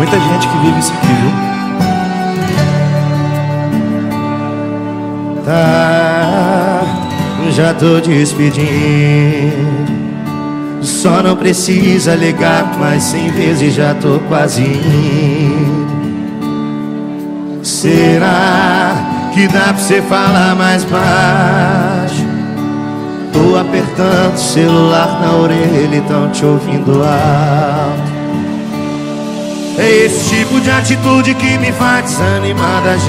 muita gente que vive isso aqui, viu? Tá, já tô despedindo. Só não precisa ligar mais 100 vezes, já tô quase indo. Será que dá pra você falar mais baixo? Tô apertando o celular na orelha e tão te ouvindo alto. É esse tipo de atitude que me faz desanimar da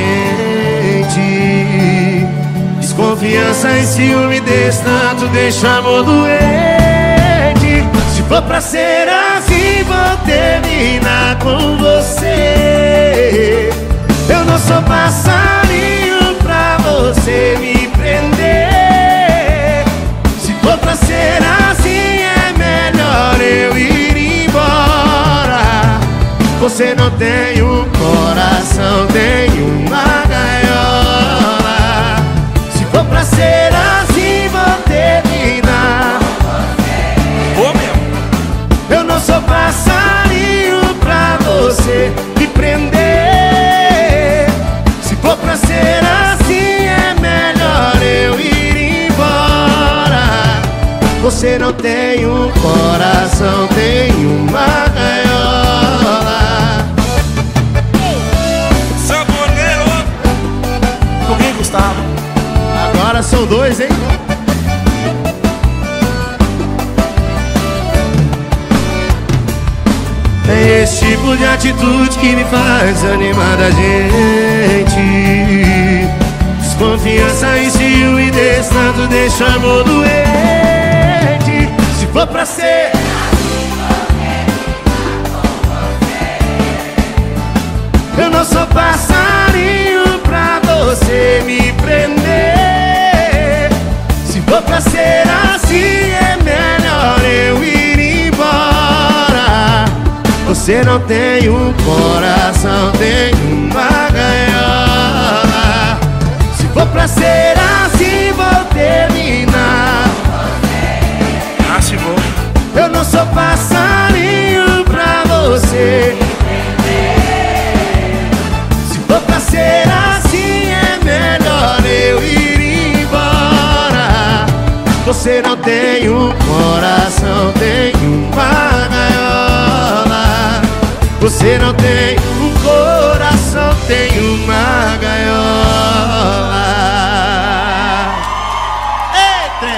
gente. Desconfiança e ciúme desse tanto deixa amor doente. Se for pra ser assim, vou terminar com você. Eu não sou passarinho pra você me prender. Se for pra ser assim, é melhor eu ir embora. Você não tem um coração, tem uma gaiola. Se for pra ser assim, vou terminar. Eu não sou passarinho pra você me prender. Se for pra ser assim, é melhor eu ir embora. Você não tem um coração, tem uma gaiola. Saboneiro! Comigo, Gustavo. Agora são dois, hein? É esse tipo de atitude que me faz animar da gente. Desconfiança e ciúme desse tanto deixa amor doente. Se for pra ser eu não sou passarinho pra você me prender. Se for pra ser assim, é melhor eu ir embora. Você não tem um coração, tem uma gaiola. Se for pra ser assim, vou terminar. Ah, se vou. Eu não sou passarinho pra você. Se for pra ser assim, é melhor eu ir embora. Você não tem um coração, tem uma gaiola. Você não tem um coração, tem uma gaiola. Eita!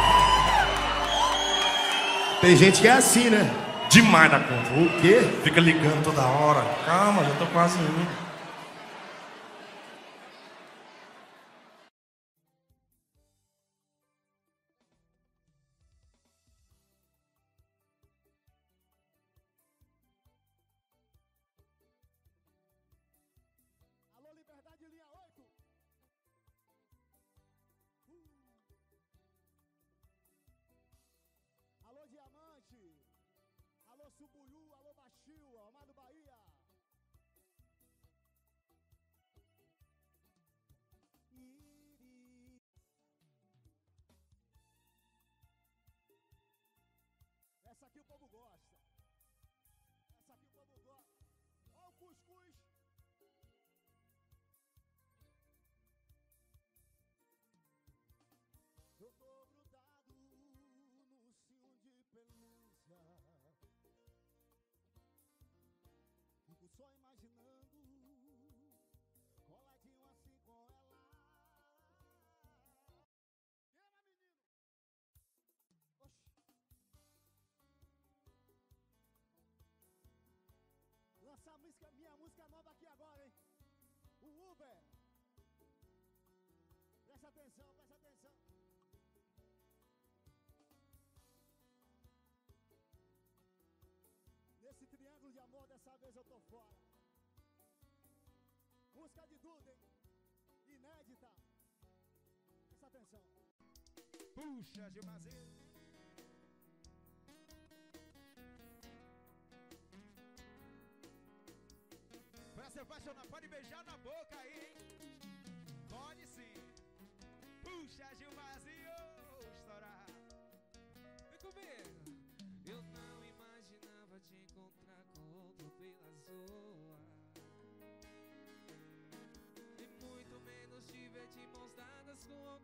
Tem gente que é assim, né? Demais da conta. O quê? Fica ligando toda hora. Calma, já tô quase indo. Alô, Liberdade, linha 8. Alô, Diamante. Alô, Subuiú. Alô, Baixio. Amado Bahia. Essa aqui o povo gosta. Essa aqui o povo gosta. Ó o cuscuz. Eu tô grudado no cio de pelúcia. Fico só imaginando, coladinho assim com ela. Queima, menino! Oxi. Lançar a música, minha música nova aqui agora, hein? O Uber. Presta atenção, presta atenção. Nesse triângulo de amor, dessa vez eu tô fora. Música de Duda, hein? Inédita. Presta atenção. Puxa, Gilmazinho. Pra se apaixonar, pode beijar na boca aí, hein? Pode sim. Puxa, Gilmazinho, estourar. Vem comigo. Eu não imaginava te encontrar com outro pelas ruas. com